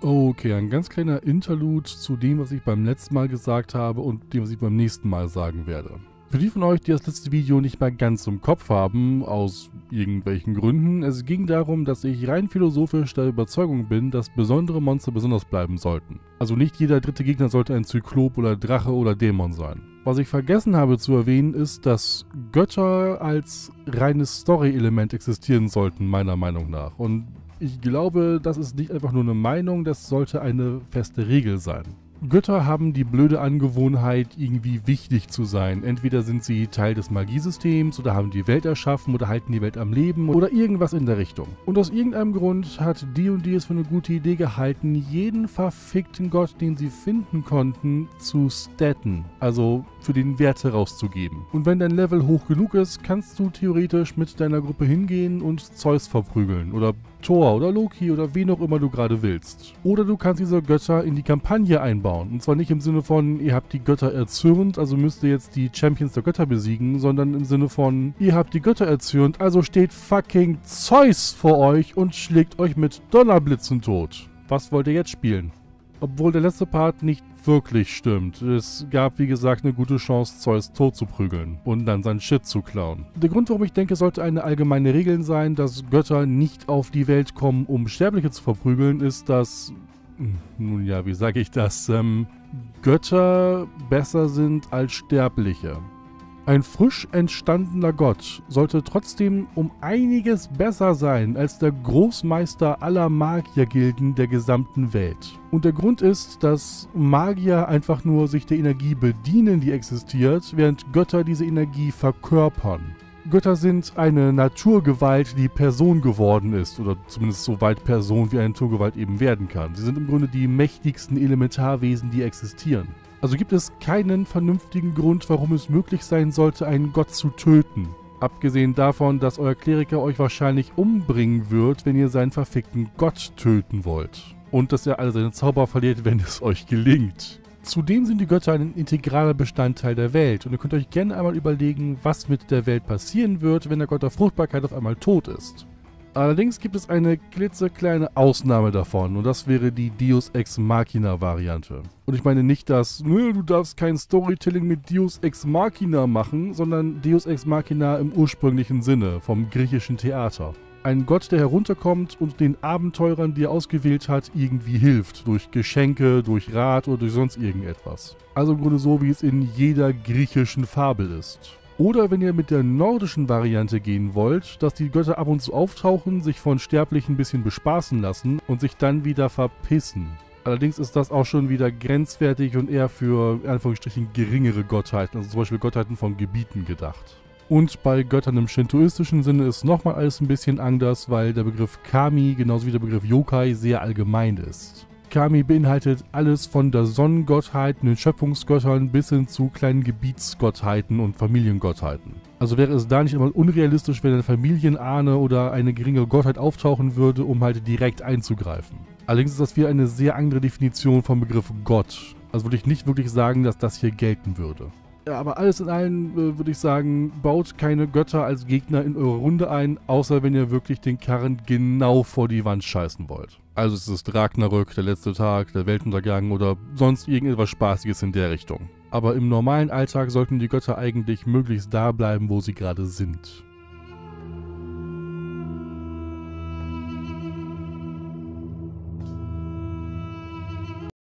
Okay, ein ganz kleiner Interlude zu dem, was ich beim letzten Mal gesagt habe und dem, was ich beim nächsten Mal sagen werde. Für die von euch, die das letzte Video nicht mehr ganz im Kopf haben, aus irgendwelchen Gründen, es ging darum, dass ich rein philosophisch der Überzeugung bin, dass besondere Monster besonders bleiben sollten. Also nicht jeder dritte Gegner sollte ein Zyklop oder Drache oder Dämon sein. Was ich vergessen habe zu erwähnen, ist, dass Götter als reines Story-Element existieren sollten, meiner Meinung nach. Und ich glaube, das ist nicht einfach nur eine Meinung, das sollte eine feste Regel sein. Götter haben die blöde Angewohnheit, irgendwie wichtig zu sein. Entweder sind sie Teil des Magiesystems oder haben die Welt erschaffen oder halten die Welt am Leben oder irgendwas in der Richtung. Und aus irgendeinem Grund hat D&D es für eine gute Idee gehalten, jeden verfickten Gott, den sie finden konnten, zu statten. Also für den Wert herauszugeben. Und wenn dein Level hoch genug ist, kannst du theoretisch mit deiner Gruppe hingehen und Zeus verprügeln. Oder Thor oder Loki oder wen auch immer du gerade willst. Oder du kannst diese Götter in die Kampagne einbauen. Und zwar nicht im Sinne von, ihr habt die Götter erzürnt, also müsst ihr jetzt die Champions der Götter besiegen, sondern im Sinne von, ihr habt die Götter erzürnt, also steht fucking Zeus vor euch und schlägt euch mit Donnerblitzen tot. Was wollt ihr jetzt spielen? Obwohl der letzte Part nicht wirklich stimmt. Es gab, wie gesagt, eine gute Chance, Zeus tot zu prügeln und dann sein Shit zu klauen. Der Grund, warum ich denke, sollte eine allgemeine Regel sein, dass Götter nicht auf die Welt kommen, um Sterbliche zu verprügeln, ist, dass, nun ja, wie sage ich das, Götter besser sind als Sterbliche. Ein frisch entstandener Gott sollte trotzdem um einiges besser sein als der Großmeister aller Magiergilden der gesamten Welt. Und der Grund ist, dass Magier einfach nur sich der Energie bedienen, die existiert, während Götter diese Energie verkörpern. Götter sind eine Naturgewalt, die Person geworden ist, oder zumindest so weit Person wie eine Naturgewalt eben werden kann. Sie sind im Grunde die mächtigsten Elementarwesen, die existieren. Also gibt es keinen vernünftigen Grund, warum es möglich sein sollte, einen Gott zu töten. Abgesehen davon, dass euer Kleriker euch wahrscheinlich umbringen wird, wenn ihr seinen verfickten Gott töten wollt. Und dass er alle seine Zauber verliert, wenn es euch gelingt. Zudem sind die Götter ein integraler Bestandteil der Welt und ihr könnt euch gerne einmal überlegen, was mit der Welt passieren wird, wenn der Gott der Fruchtbarkeit auf einmal tot ist. Allerdings gibt es eine klitzekleine Ausnahme davon und das wäre die Deus Ex Machina Variante. Und ich meine nicht das, du darfst kein Storytelling mit Deus Ex Machina machen, sondern Deus Ex Machina im ursprünglichen Sinne, vom griechischen Theater. Ein Gott, der herunterkommt und den Abenteurern, die er ausgewählt hat, irgendwie hilft. Durch Geschenke, durch Rat oder durch sonst irgendetwas. Also im Grunde so, wie es in jeder griechischen Fabel ist. Oder wenn ihr mit der nordischen Variante gehen wollt, dass die Götter ab und zu auftauchen, sich von Sterblichen ein bisschen bespaßen lassen und sich dann wieder verpissen. Allerdings ist das auch schon wieder grenzwertig und eher für, in Anführungsstrichen, geringere Gottheiten, also zum Beispiel Gottheiten von Gebieten gedacht. Und bei Göttern im shintoistischen Sinne ist nochmal alles ein bisschen anders, weil der Begriff Kami genauso wie der Begriff Yokai sehr allgemein ist. Kami beinhaltet alles von der Sonnengottheit, den Schöpfungsgöttern bis hin zu kleinen Gebietsgottheiten und Familiengottheiten. Also wäre es da nicht einmal unrealistisch, wenn eine Familienahne oder eine geringe Gottheit auftauchen würde, um halt direkt einzugreifen. Allerdings ist das wieder eine sehr andere Definition vom Begriff Gott. Also würde ich nicht wirklich sagen, dass das hier gelten würde. Ja, aber alles in allem würde ich sagen, baut keine Götter als Gegner in eure Runde ein, außer wenn ihr wirklich den Karren genau vor die Wand scheißen wollt. Also es ist Ragnarök, der letzte Tag, der Weltuntergang oder sonst irgendetwas Spaßiges in der Richtung. Aber im normalen Alltag sollten die Götter eigentlich möglichst da bleiben, wo sie gerade sind.